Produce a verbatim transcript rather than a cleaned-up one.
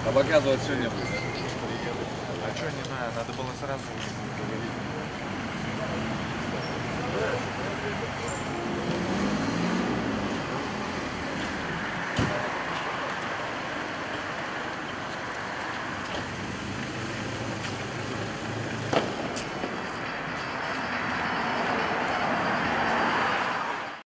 А показывать все не будет, да? А что, не знаю, надо было сразу говорить.